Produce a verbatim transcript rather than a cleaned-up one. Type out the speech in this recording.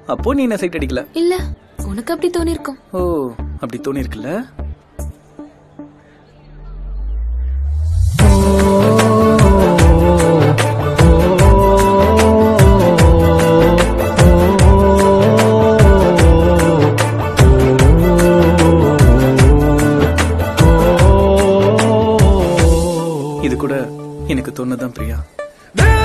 அப்போ நீ என்ன சைட் அடிக்கல? இல்ல, உனக்கு அப்படி தோணிருக்கும். ஓ, அப்படி தோணிருக்குல்ல. இது கூட எனக்கு தோணுதான் பிரியா.